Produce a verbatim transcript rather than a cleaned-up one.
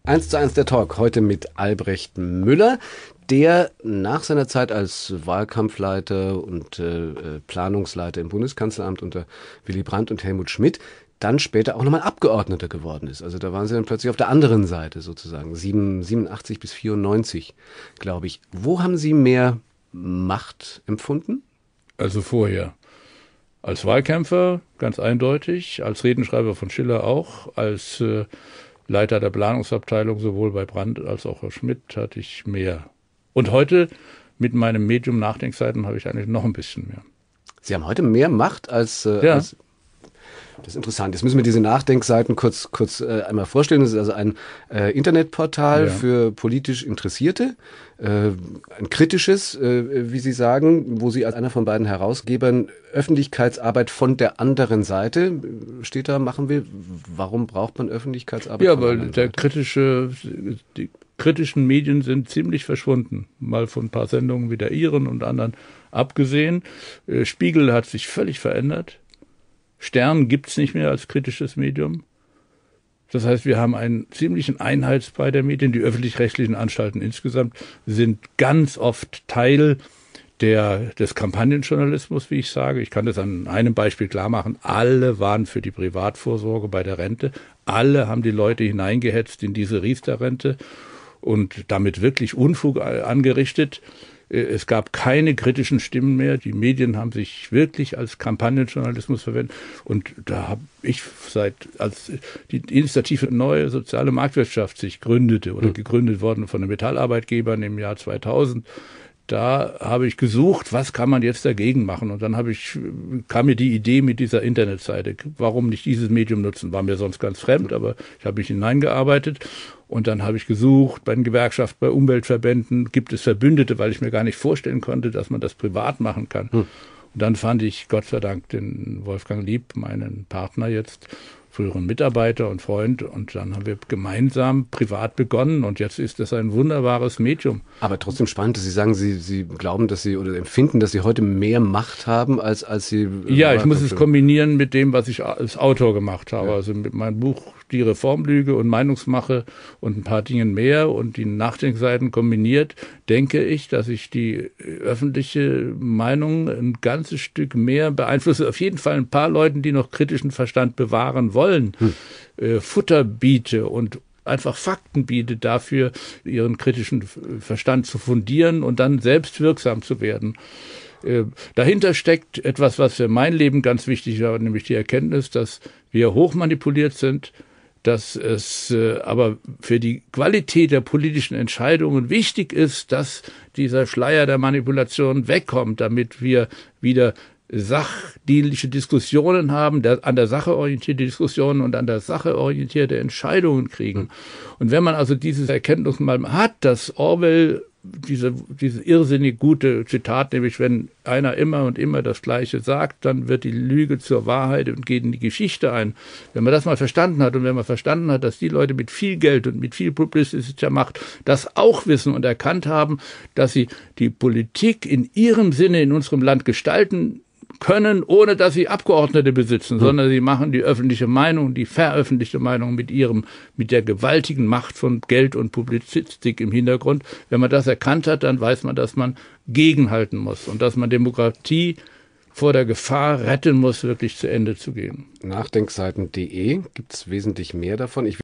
eins zu eins der Talk, heute mit Albrecht Müller, der nach seiner Zeit als Wahlkampfleiter und äh, Planungsleiter im Bundeskanzleramt unter Willy Brandt und Helmut Schmidt dann später auch nochmal Abgeordneter geworden ist. Also da waren sie dann plötzlich auf der anderen Seite sozusagen, siebenundachtzig bis vierundneunzig, glaube ich. Wo haben Sie mehr Macht empfunden? Also vorher. Als Wahlkämpfer ganz eindeutig, als Redenschreiber von Schiller auch, als äh, Leiter der Planungsabteilung sowohl bei Brandt als auch bei Schmidt hatte ich mehr. Und heute mit meinem Medium Nachdenkseiten habe ich eigentlich noch ein bisschen mehr. Sie haben heute mehr Macht als... Äh, ja. als Das ist interessant. Jetzt müssen wir diese Nachdenkseiten kurz kurz äh, einmal vorstellen. Das ist also ein äh, Internetportal ja. für politisch Interessierte, äh, ein kritisches, äh, wie Sie sagen, wo Sie als einer von beiden Herausgebern Öffentlichkeitsarbeit von der anderen Seite, steht da, machen wir. Warum braucht man Öffentlichkeitsarbeit? Ja, weil der Seite? kritische, die kritischen Medien sind ziemlich verschwunden. Mal von ein paar Sendungen wie der Ihren und anderen abgesehen. Äh, Spiegel hat sich völlig verändert. Stern gibt's nicht mehr als kritisches Medium. Das heißt, wir haben einen ziemlichen Einheitsbrei der Medien. Die öffentlich-rechtlichen Anstalten insgesamt sind ganz oft Teil der, des Kampagnenjournalismus, wie ich sage. Ich kann das an einem Beispiel klar machen. Alle waren für die Privatvorsorge bei der Rente. Alle haben die Leute hineingehetzt in diese Riester-Rente und damit wirklich Unfug angerichtet. Es gab keine kritischen Stimmen mehr. Die Medien haben sich wirklich als Kampagnenjournalismus verwendet. Und da habe ich seit, als die Initiative Neue Soziale Marktwirtschaft sich gründete oder gegründet worden von den Metallarbeitgebern im Jahr zweitausend, da habe ich gesucht, was kann man jetzt dagegen machen? Und dann habe ich, kam mir die Idee mit dieser Internetseite. Warum nicht dieses Medium nutzen? War mir sonst ganz fremd, aber ich habe mich hineingearbeitet. Und dann habe ich gesucht bei den Gewerkschaften, bei Umweltverbänden, gibt es Verbündete, weil ich mir gar nicht vorstellen konnte, dass man das privat machen kann. Hm. Und dann fand ich, Gott sei Dank, den Wolfgang Lieb, meinen Partner jetzt, früheren Mitarbeiter und Freund. Und dann haben wir gemeinsam privat begonnen. Und jetzt ist das ein wunderbares Medium. Aber trotzdem spannend, dass Sie sagen, Sie, Sie glauben, dass Sie oder empfinden, dass Sie heute mehr Macht haben, als, als Sie... Ja, ich muss es kombinieren mit dem, was ich als Autor gemacht habe. Ja. Also mit meinem Buch Die Reformlüge und Meinungsmache und ein paar Dingen mehr und die Nachdenkseiten kombiniert, denke ich, dass ich die öffentliche Meinung ein ganzes Stück mehr beeinflusse. Auf jeden Fall ein paar Leuten, die noch kritischen Verstand bewahren wollen, hm. äh, Futter biete und einfach Fakten bietet dafür, ihren kritischen Verstand zu fundieren und dann selbst wirksam zu werden. Äh, dahinter steckt etwas, was für mein Leben ganz wichtig war, nämlich die Erkenntnis, dass wir hochmanipuliert sind, dass es äh, aber für die Qualität der politischen Entscheidungen wichtig ist, dass dieser Schleier der Manipulation wegkommt, damit wir wieder sachdienliche Diskussionen haben, der, an der Sache orientierte Diskussionen und an der Sache orientierte Entscheidungen kriegen. Und wenn man also dieses Erkenntnis mal hat, dass Orwell diese, diese irrsinnig gute Zitat, nämlich wenn einer immer und immer das Gleiche sagt, dann wird die Lüge zur Wahrheit und geht in die Geschichte ein. Wenn man das mal verstanden hat und wenn man verstanden hat, dass die Leute mit viel Geld und mit viel publizistischer Macht das auch wissen und erkannt haben, dass sie die Politik in ihrem Sinne in unserem Land gestalten können, ohne dass sie Abgeordnete besitzen, hm. sondern sie machen die öffentliche Meinung, die veröffentlichte Meinung mit ihrem, mit der gewaltigen Macht von Geld und Publizistik im Hintergrund. Wenn man das erkannt hat, dann weiß man, dass man gegenhalten muss und dass man Demokratie vor der Gefahr retten muss, wirklich zu Ende zu gehen. Nachdenkseiten punkt de gibt es wesentlich mehr davon. Ich